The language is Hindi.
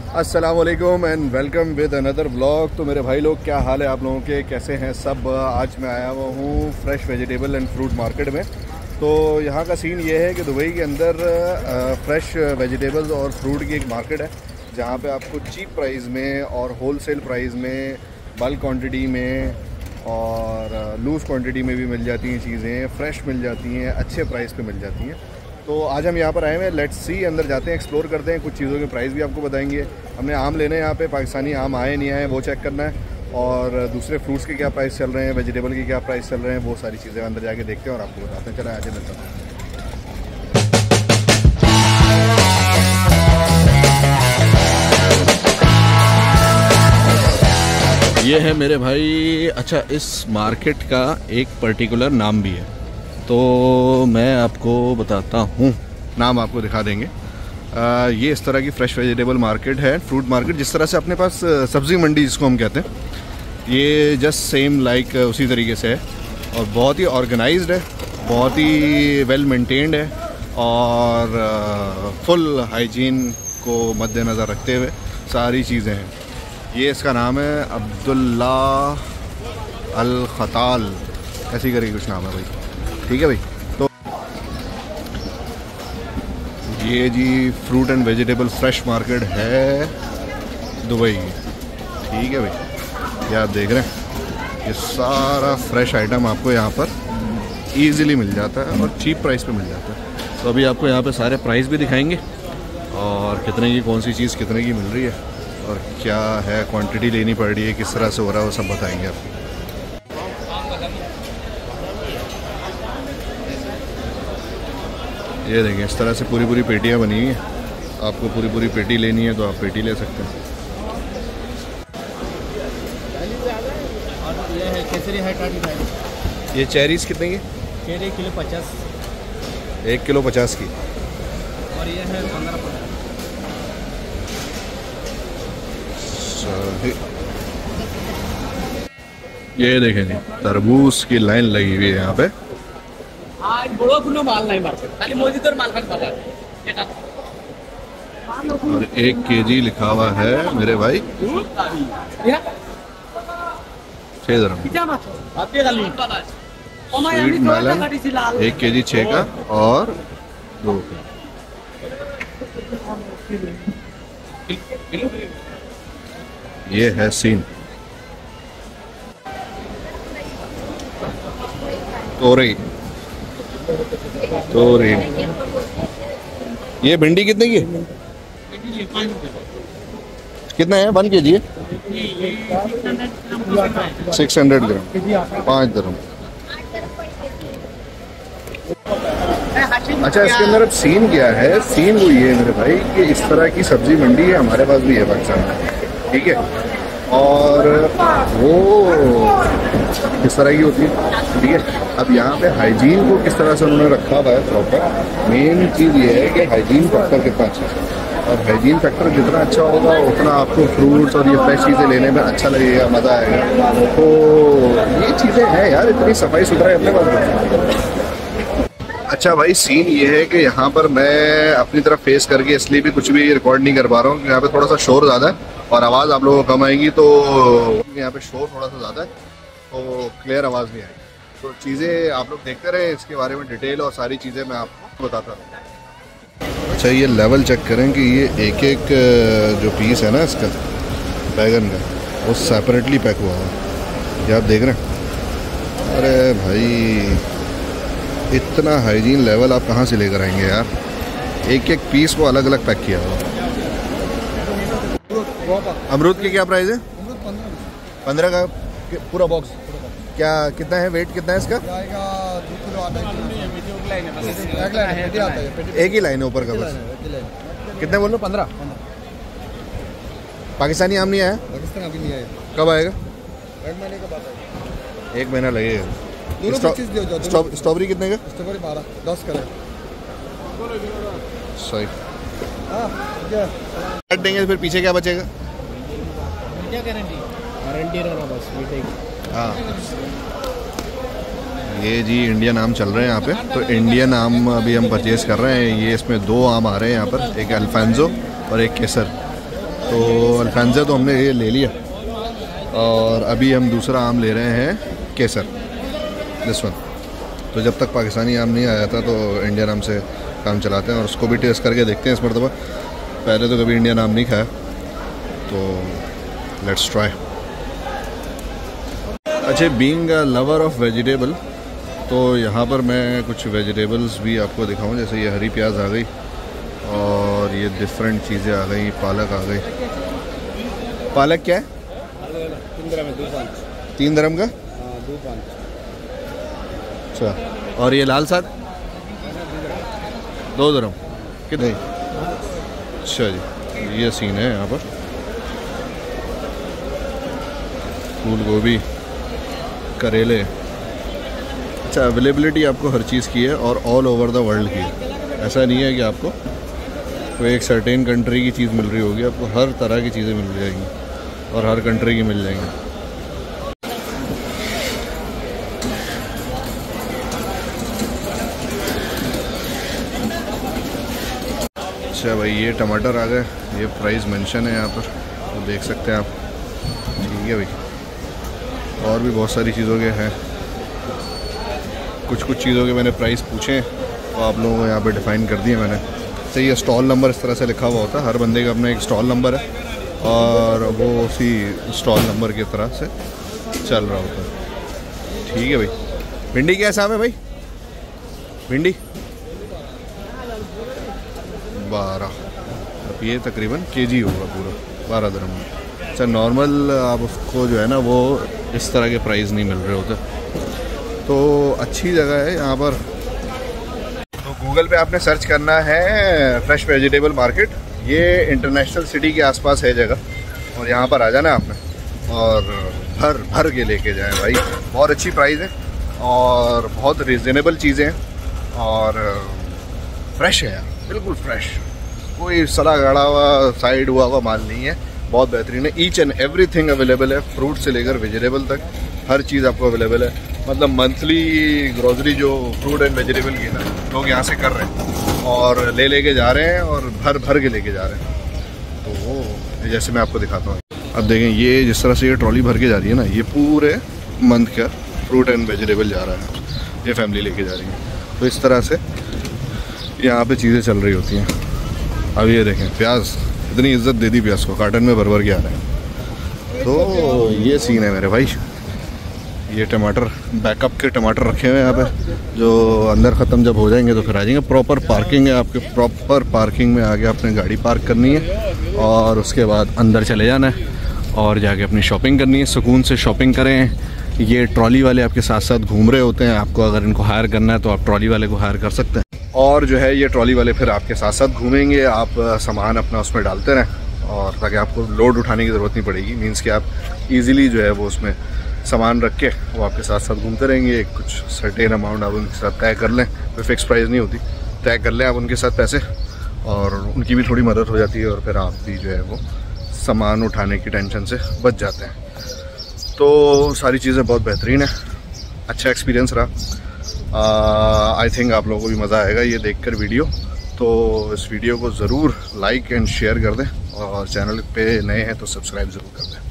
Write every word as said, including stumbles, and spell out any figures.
अस्सलामुअलैकुम and welcome with another vlog. तो मेरे भाई लोग, क्या हाल है आप लोगों के, कैसे हैं सब। आज मैं आया हुआ हूँ fresh vegetable and fruit market में। तो यहाँ का सीन ये है कि दुबई के अंदर फ्रेश वेजिटेबल्स और फ्रूट की एक मार्केट है जहाँ पे आपको चीप प्राइस में और होलसेल प्राइस में, बल्क क्वांटिटी में और लूज़ क्वांटिटी में भी मिल जाती हैं चीज़ें, फ्रेश मिल जाती हैं, अच्छे प्राइस पे मिल जाती हैं। तो आज हम यहाँ पर आए हैं, लेट्स सी, अंदर जाते हैं, एक्सप्लोर करते हैं, कुछ चीज़ों के प्राइस भी आपको बताएंगे। हमने आम लेने हैं यहाँ पे, पाकिस्तानी आम आए नहीं आए वो चेक करना है, और दूसरे फ्रूट्स के क्या प्राइस चल रहे हैं, वेजिटेबल के क्या प्राइस चल रहे हैं, वो सारी चीज़ें अंदर जाके देखते हैं और आपको बताते हैं। चला आगे मिलता हूँ। ये है मेरे भाई। अच्छा, इस मार्केट का एक पर्टिकुलर नाम भी है, तो मैं आपको बताता हूँ, नाम आपको दिखा देंगे। आ, ये इस तरह की फ़्रेश वेजिटेबल मार्केट है, फ्रूट मार्केट। जिस तरह से अपने पास सब्ज़ी मंडी जिसको हम कहते हैं, ये जस्ट सेम लाइक उसी तरीके से है, और बहुत ही ऑर्गेनाइज्ड है, बहुत ही वेल मेंटेन्ड है, और फुल हाइजीन को मद्देनज़र रखते हुए सारी चीज़ें हैं। ये इसका नाम है अब्दुल्ला अल खताल, ऐसी करके कुछ नाम है भाई। ठीक है भाई। तो ये जी fruit and vegetable fresh market है दुबई की। ठीक है भाई, ये आप देख रहे हैं, ये सारा फ्रेश आइटम आपको यहाँ पर इजीली मिल जाता है और चीप प्राइस पे मिल जाता है। तो अभी आपको यहाँ पे सारे प्राइस भी दिखाएंगे और कितने की कौन सी चीज़ कितने की मिल रही है और क्या है, क्वांटिटी लेनी पड़ रही है, किस तरह से हो रहा है, वो सब बताएंगे आपको। ये देखें, इस तरह से पूरी पूरी पेटियाँ बनी हुई हैं। आपको पूरी पूरी पेटी लेनी है तो आप पेटी ले सकते हैं। और ये है केसरी है टाटी फाइव। ये चेरीज कितने की? चेरी किलो पचास, एक किलो पचास की। और ये है पंद्रह पंद्रह। ये देखें जी, तरबूज की लाइन लगी हुई है यहाँ पे। और एक केजी लिखा हुआ है मेरे भाई छः दरम। स्वीट मेलन एक केजी छः का और दो। ये है सीन। तोरई तोरई ये भिंडी कितने की? कितना है? वन के जी है, सिक्स हंड्रेड ग्राम, पाँच दरम। अच्छा, इसके अंदर अब सीन क्या है? सीन वो ये है मेरे भाई कि इस तरह की सब्जी मंडी है, हमारे पास भी है पाकिस्तान में। ठीक है, और वो किस तरह की होती है। ठीक है, अब यहाँ पे हाइजीन को किस तरह से उन्होंने रखा हुआ है प्रॉपर। मेन चीज़ ये है कि हाइजीन फैक्टर कितना अच्छा है, और हाइजीन फैक्टर जितना अच्छा होगा उतना आपको फ्रूट्स और ये फ्रेश चीज़ें लेने में अच्छा लगेगा, मज़ा आएगा। तो ये चीज़ें हैं यार, इतनी सफाई सुथराई अपने पास। अच्छा भाई, सीन ये है कि यहाँ पर मैं अपनी तरफ फेस करके इसलिए भी कुछ भी रिकॉर्ड नहीं कर पा रहा हूँ कि यहाँ पे थोड़ा सा शोर ज़्यादा है और आवाज़ आप लोगों को कम आएगी। तो यहाँ पे शोर थोड़ा सा ज़्यादा है तो क्लियर आवाज़ नहीं आएगी। तो चीज़ें आप लोग देखते रहे, इसके बारे में डिटेल और सारी चीज़ें मैं आपको बताता रहूँ। अच्छा, ये लेवल चेक करें कि ये एक एक जो पीस है ना इसका बैगन का, वो सेपरेटली पैक हुआ है। ये आप देख रहे हैं। अरे भाई, इतना हाइजीन लेवल आप कहाँ से लेकर आएंगे यार? एक एक पीस को अलग अलग पैक किया हुआ। अमरूद की क्या प्राइस है? पंद्रह का पूरा बॉक्स। क्या कितना है वेट, कितना है इसका? एक ही लाइन है ऊपर का बस। कितने बोल रहे हो? पंद्रह। पाकिस्तानी आम नहीं आया? पाकिस्तानी अभी नहीं आया। कब आएगा? एक महीने के बाद आएगा। एक महीना लगेगा। स्ट्रॉबेरी कितने का? स्ट्रॉबेरी बारह, दस का सही। काट देंगे फिर पीछे क्या बचेगा? क्या गारंटी? गारंटी रहना बस मीठे की। हाँ, ये जी इंडियन आम चल रहे हैं यहाँ पे। तो इंडियन आम अभी हम परचेज़ कर रहे हैं। ये इसमें दो आम आ रहे हैं यहाँ पर, एक अल्फांसो और एक केसर। तो अल्फांजा तो हमने ये ले लिया और अभी हम दूसरा आम ले रहे हैं केसर, दिस वन। तो जब तक पाकिस्तानी आम नहीं आया था तो इंडियन आम से काम चलाते हैं और उसको भी टेस्ट करके देखते हैं इस मरतबा। पहले तो कभी इंडियन आम नहीं खाया, तो लेट्स ट्राई। अच्छा, being a lover of vegetable, तो यहाँ पर मैं कुछ वेजिटेबल्स भी आपको दिखाऊं। जैसे ये हरी प्याज आ गई और ये डिफरेंट चीज़ें आ गई, पालक आ गई। पालक क्या है? तीन दरम दो पाँच। तीन दरम का? हाँ, दो पाँच। अच्छा, और ये लाल साग दो दरम कितने? अच्छा जी, ये सीन है यहाँ पर। फूल गोभी, करेले। अच्छा, अवेलेबिलिटी आपको हर चीज़ की है और ऑल ओवर द वर्ल्ड की है। ऐसा नहीं है कि आपको कोई एक सर्टेन कंट्री की चीज़ मिल रही होगी, आपको हर तरह की चीज़ें मिल जाएंगी और हर कंट्री की मिल जाएंगी। अच्छा भाई, ये टमाटर आ गए, ये प्राइस मेंशन है यहाँ पर, तो देख सकते हैं आप। ठीक है भाई, और भी बहुत सारी चीज़ों के हैं। कुछ कुछ चीज़ों के मैंने प्राइस पूछे तो आप लोगों को यहाँ पे डिफ़ाइन कर दिए मैंने। सही है, स्टॉल नंबर इस तरह से लिखा हुआ होता है, हर बंदे का अपना एक स्टॉल नंबर है और वो उसी स्टॉल नंबर की तरह से चल रहा होता है। ठीक है भाई। भिंडी क्या हिसाब है भाई? भिंडी बारह, अब ये तकरीबन केजी होगा पूरा, बारह दरम में। अच्छा, नॉर्मल आप उसको जो है ना वो इस तरह के प्राइस नहीं मिल रहे होते, तो अच्छी जगह है यहाँ पर। तो गूगल पे आपने सर्च करना है फ्रेश वेजिटेबल मार्केट, ये इंटरनेशनल सिटी के आसपास है जगह, और यहाँ पर आ जाना आपने और भर भर के लेके जाएं भाई। बहुत अच्छी प्राइस है और बहुत रिजनेबल चीज़ें हैं और फ्रेश है यार, बिल्कुल फ्रेश, कोई सड़ा गड़ा हुआ साइड हुआ हुआ माल नहीं है, बहुत बेहतरीन है। Each and every thing available है, फ्रूट से लेकर वेजिटेबल तक हर चीज़ आपको अवेलेबल है। मतलब मंथली ग्रोसरी जो फ्रूट एंड वेजिटेबल की ना लोग यहाँ से कर रहे हैं और ले लेके जा रहे हैं और भर भर के लेके जा रहे हैं। तो वो जैसे मैं आपको दिखाता हूँ, अब देखें ये जिस तरह से ये ट्रॉली भर के जा रही है ना, ये पूरे मंथ का फ्रूट एंड वेजिटेबल जा रहा है, ये फैमिली लेके जा रही है। तो इस तरह से यहाँ पे चीज़ें चल रही होती हैं। अब ये देखें प्याज, इतनी इज्जत दे दी प्याज को, कार्टन में भर भर के आ रहे हैं। तो ये सीन है मेरे भाई। ये टमाटर, बैकअप के टमाटर रखे हुए हैं यहाँ पे, जो अंदर ख़त्म जब हो जाएंगे तो फिर आ जाएंगे। प्रॉपर पार्किंग है आपके, प्रॉपर पार्किंग में आगे आपने गाड़ी पार्क करनी है और उसके बाद अंदर चले जाना है और जाके अपनी शॉपिंग करनी है। सुकून से शॉपिंग करें। ये ट्रॉली वाले आपके साथ साथ घूम रहे होते हैं, आपको अगर इनको हायर करना है तो आप ट्रॉली वाले को हायर कर सकते हैं। और जो है ये ट्रॉली वाले फिर आपके साथ साथ घूमेंगे, आप सामान अपना उसमें डालते रहें और ताकि आपको लोड उठाने की ज़रूरत नहीं पड़ेगी। मीन्स कि आप इजीली जो है वो उसमें सामान रख के वो आपके साथ साथ घूमते रहेंगे। कुछ सर्टेन अमाउंट आप उनके साथ तय कर लें, कोई फिक्स प्राइस नहीं होती, तय कर लें आप उनके साथ पैसे, और उनकी भी थोड़ी मदद हो जाती है और फिर आप भी जो है वो सामान उठाने की टेंशन से बच जाते हैं। तो सारी चीज़ें बहुत बेहतरीन है, अच्छा एक्सपीरियंस रहा। आई थिंक आप लोगों को भी मज़ा आएगा ये देखकर वीडियो। तो इस वीडियो को ज़रूर लाइक एंड शेयर कर दें और चैनल पे नए हैं तो सब्सक्राइब ज़रूर कर दें।